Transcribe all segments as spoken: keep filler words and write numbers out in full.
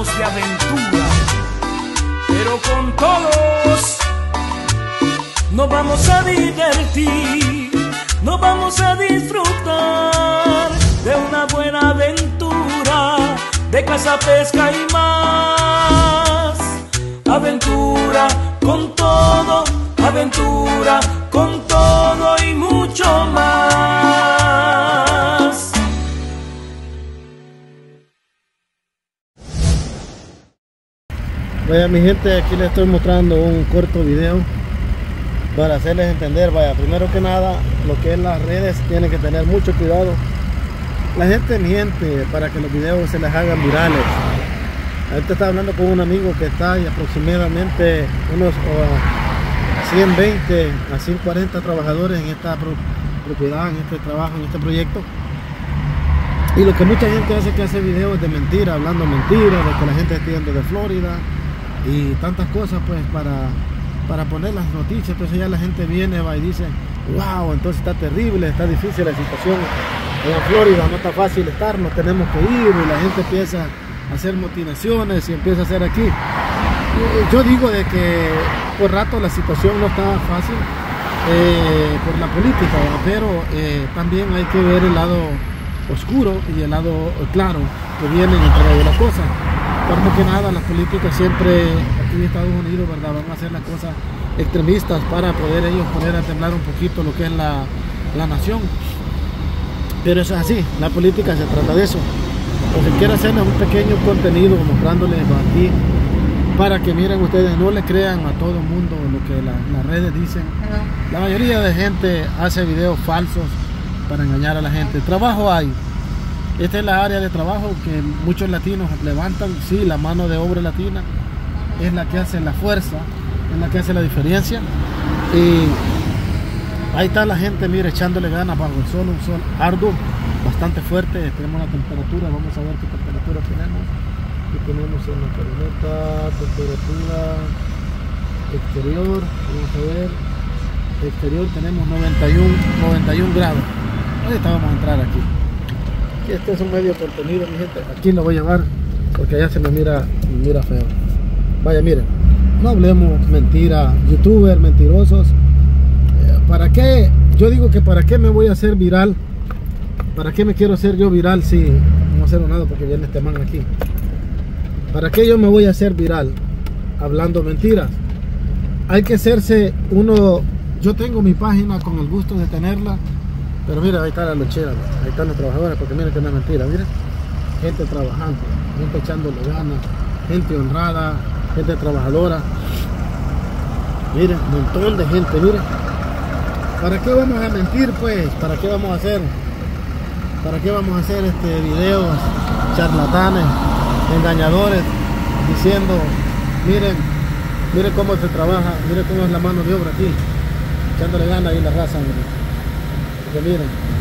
andamos de aventura, pero con todos nos vamos a divertir, nos vamos a disfrutar de una buena aventura, de caza, pesca y más. Aventura con todo, aventura con todo y mucho más. Vaya mi gente, aquí les estoy mostrando un corto video para hacerles entender. Vaya, primero que nada, lo que es las redes, tienen que tener mucho cuidado. La gente miente para que los videos se les hagan virales. Ahorita estaba hablando con un amigo que está ahí aproximadamente unos uh, ciento veinte a ciento cuarenta trabajadores en esta pro propiedad, en este trabajo, en este proyecto. Y lo que mucha gente hace, que hace videos de mentira, hablando mentiras, de que la gente está yendo de Florida y tantas cosas, pues para, para poner las noticias. Entonces ya la gente viene, va y dice, wow, entonces está terrible, está difícil la situación en Florida, no está fácil estar, nos tenemos que ir. Y la gente empieza a hacer motivaciones y empieza a hacer aquí. Yo digo de que por rato la situación no está fácil eh, por la política, ¿verdad? Pero eh, también hay que ver el lado oscuro y el lado claro que vienen entre las cosas. Por que nada, las políticas siempre aquí en Estados Unidos, ¿verdad?, van a hacer las cosas extremistas para poder ellos poner a temblar un poquito lo que es la, la nación. Pero eso es así, la política se trata de eso. Entonces quiero hacerles un pequeño contenido mostrándoles aquí para que miren ustedes, no le crean a todo el mundo lo que la, las redes dicen. La mayoría de gente hace videos falsos para engañar a la gente. Trabajo hay. Esta es la área de trabajo que muchos latinos levantan. Sí, la mano de obra latina es la que hace la fuerza, es la que hace la diferencia. Y ahí está la gente, mire, echándole ganas bajo el sol, un sol arduo, bastante fuerte. Tenemos la temperatura, vamos a ver qué temperatura tenemos. Aquí tenemos en la camioneta temperatura exterior, vamos a ver, exterior tenemos noventa y uno grados. Ahorita vamos a entrar aquí. Este es un medio contenido, mi gente. Aquí lo voy a llevar porque allá se me mira, me mira feo. Vaya, miren, no hablemos mentira, youtubers mentirosos. Eh, ¿Para qué? Yo digo que para qué me voy a hacer viral. ¿Para qué me quiero hacer yo viral si no hacer nada porque viene este man aquí? ¿Para qué yo me voy a hacer viral hablando mentiras? Hay que hacerse uno. Yo tengo mi página con el gusto de tenerla. Pero mira, ahí está la lonchera, ahí están los trabajadores, porque miren que no es mentira, miren. Gente trabajando, gente echándole ganas, gente honrada, gente trabajadora. Miren, un montón de gente, miren. ¿Para qué vamos a mentir, pues? ¿Para qué vamos a hacer? ¿Para qué vamos a hacer este videos charlatanes, engañadores, diciendo, miren, miren cómo se trabaja, miren cómo es la mano de obra aquí, echándole ganas ahí en la raza, miren. Miren,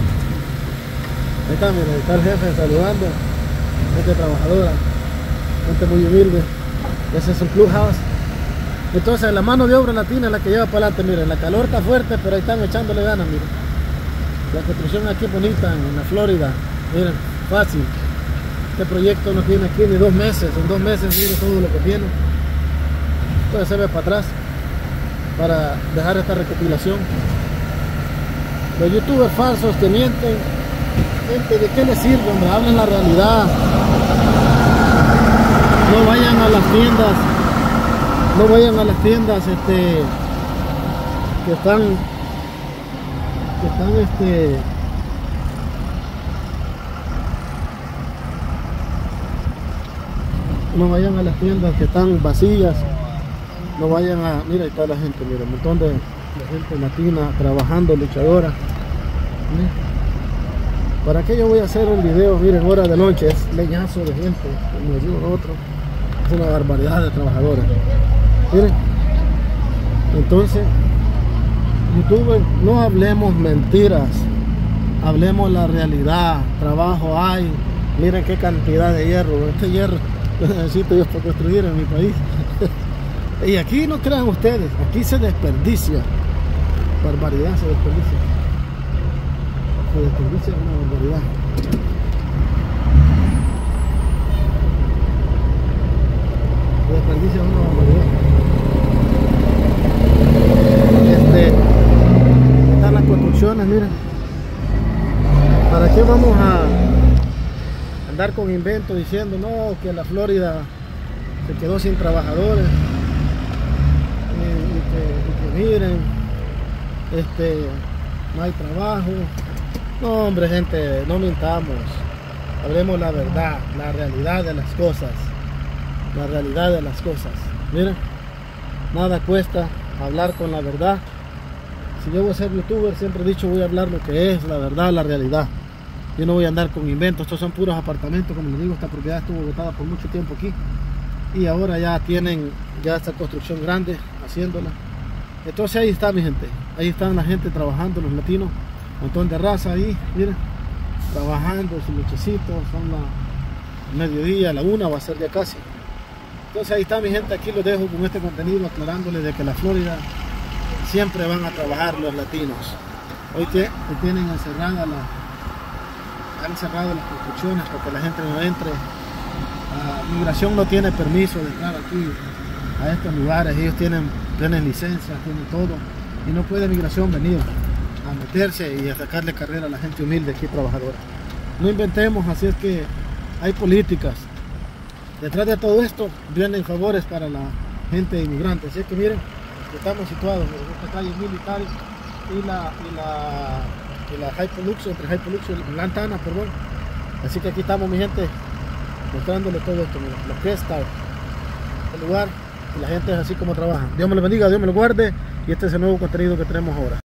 ahí está, miren, ahí está el jefe saludando, gente trabajadora, gente muy humilde. Ese es un clubhouse. Entonces la mano de obra latina es la que lleva para adelante. Miren, la calor está fuerte, pero ahí están echándole ganas. Miren, la construcción aquí bonita en la Florida, miren, fácil. Este proyecto no tiene aquí ni dos meses, en dos meses miren todo lo que tiene. Entonces se ve para atrás para dejar esta recopilación. Los youtubers falsos que mienten, gente, ¿de qué les sirve, hombre? Hablen la realidad. No vayan a las tiendas, no vayan a las tiendas este, que están, que están este, no vayan a las tiendas que están vacías, no vayan a, mira, ahí está la gente, mira, un montón de la gente latina trabajando, luchadora. ¿Para qué yo voy a hacer un video? Miren, hora de noche, es leñazo de gente, como decimos nosotros, es una barbaridad de trabajadores. Miren, entonces, YouTube, no hablemos mentiras, hablemos la realidad. Trabajo hay, miren qué cantidad de hierro, este hierro lo necesito yo para construir en mi país. Y aquí no crean ustedes, aquí se desperdicia, barbaridad, se desperdicia, se desperdicia una barbaridad. andar con inventos diciendo no, que la Florida se quedó sin trabajadores y, y, que, y que miren, este, no hay trabajo. No, hombre, gente, no mintamos, hablemos la verdad, la realidad de las cosas, la realidad de las cosas. Miren, nada cuesta hablar con la verdad. Si yo voy a ser youtuber, siempre he dicho, voy a hablar lo que es la verdad, la realidad. Yo no voy a andar con inventos. Estos son puros apartamentos, como les digo. Esta propiedad estuvo botada por mucho tiempo aquí y ahora ya tienen ya esta construcción grande haciéndola. Entonces ahí está, mi gente, ahí están la gente trabajando, los latinos, un montón de raza ahí, miren, trabajando su lechecito. Son la mediodía, la una va a ser ya casi. Entonces ahí está, mi gente, aquí los dejo con este contenido aclarándoles de que la Florida siempre van a trabajar los latinos. Hoy, te, hoy tienen encerrada la, han cerrado las construcciones para que la gente no entre. La migración no tiene permiso de entrar aquí a estos lugares. Ellos tienen, tienen licencia, tienen todo, y no puede migración venir a meterse y a sacarle carrera a la gente humilde aquí trabajadora. No inventemos, así es que hay políticas. Detrás de todo esto vienen favores para la gente inmigrante. Así es que miren, estamos situados en esta calle militar y la, y la, y la Hypolux, entre Hypolux y Lantana, perdón. Así que aquí estamos, mi gente, mostrándole todo esto, miren, lo que está el lugar y la gente es así como trabaja. Dios me lo bendiga, Dios me lo guarde, y este es el nuevo contenido que tenemos ahora.